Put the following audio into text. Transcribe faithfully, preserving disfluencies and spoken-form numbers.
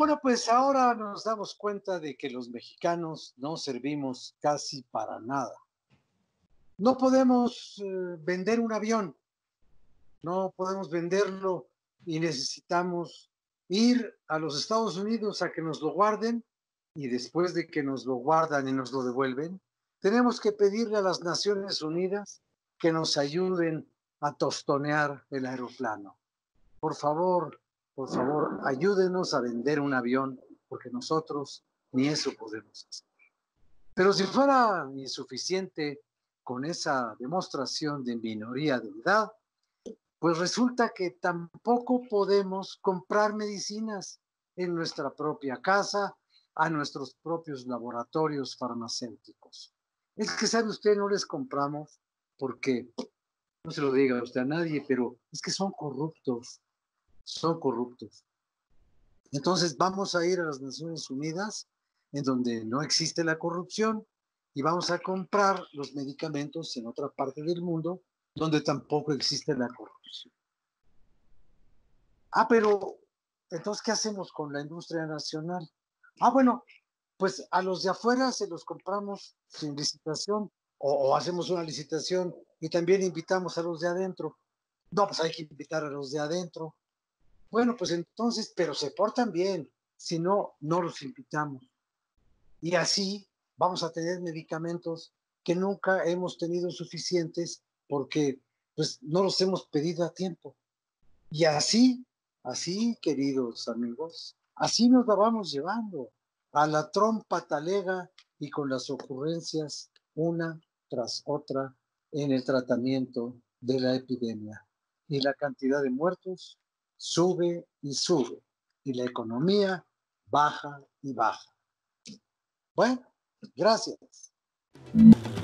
Bueno, pues ahora nos damos cuenta de que los mexicanos no servimos casi para nada. No podemos eh, vender un avión, no podemos venderlo y necesitamos ir a los Estados Unidos a que nos lo guarden y después de que nos lo guardan y nos lo devuelven, tenemos que pedirle a las Naciones Unidas que nos ayuden a tostonear el aeroplano. Por favor, por favor, ayúdenos a vender un avión, porque nosotros ni eso podemos hacer. Pero si fuera insuficiente con esa demostración de minoría de edad, pues resulta que tampoco podemos comprar medicinas en nuestra propia casa, a nuestros propios laboratorios farmacéuticos. Es que, ¿sabe usted? No les compramos porque, no se lo diga usted a nadie, pero es que son corruptos, son corruptos. Entonces vamos a ir a las Naciones Unidas, en donde no existe la corrupción, y vamos a comprar los medicamentos en otra parte del mundo, donde tampoco existe la corrupción. Ah, pero entonces, ¿qué hacemos con la industria nacional? Ah, bueno, pues a los de afuera se los compramos sin licitación, o, o hacemos una licitación y también invitamos a los de adentro. No, pues hay que invitar a los de adentro. Bueno, pues entonces, pero se portan bien, si no, no los invitamos. Y así vamos a tener medicamentos que nunca hemos tenido suficientes porque pues no los hemos pedido a tiempo. Y así, así, queridos amigos, así nos la vamos llevando a la trompa talega y con las ocurrencias una tras otra en el tratamiento de la epidemia. Y la cantidad de muertos sube y sube, y la economía baja y baja. Bueno, gracias.